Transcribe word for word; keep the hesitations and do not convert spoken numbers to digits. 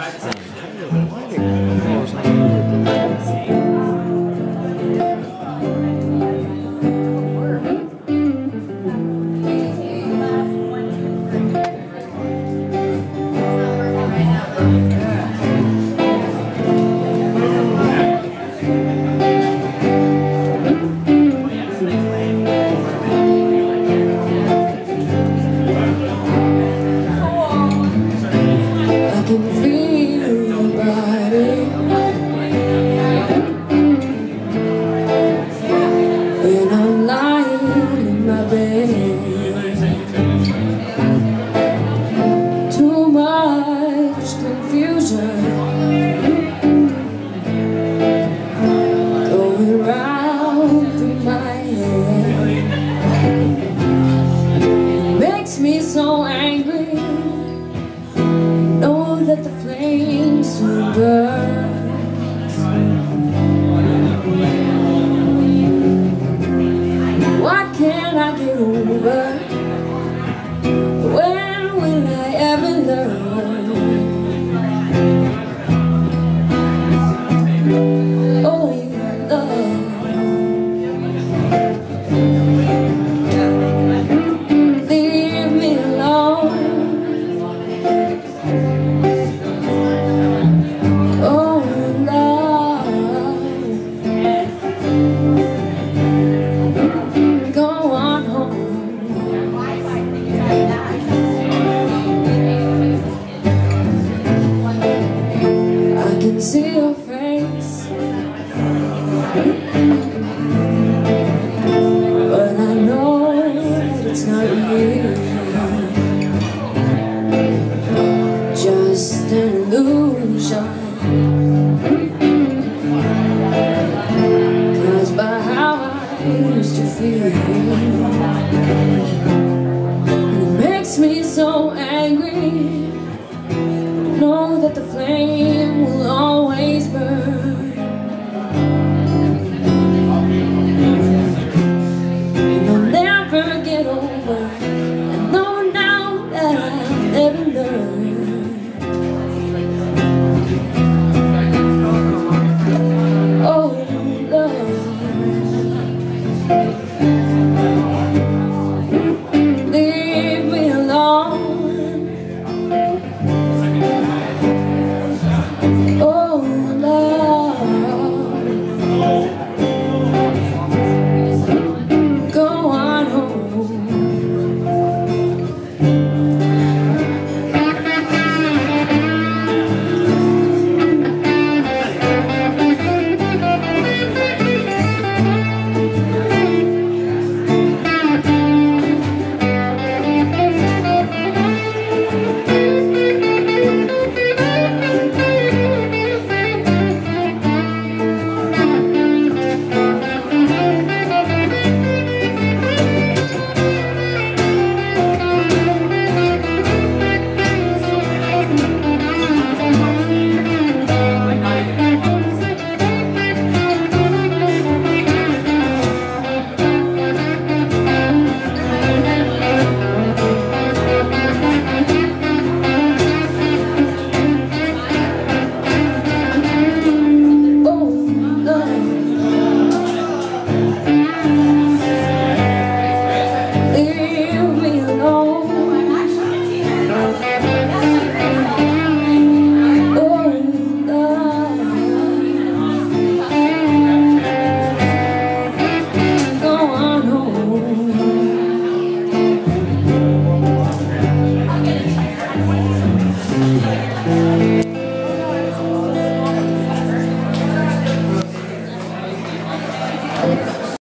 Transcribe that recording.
Too much confusion going round through my head. It makes me so angry. Know that the flames soon burn. What can I get over? When will I ever learn? Oh, your love. Leave me alone. Oh, love. Go on home. I can see your face, but I know that it's not real. Just an illusion. 'Cause by how I used to feel, and it makes me so angry.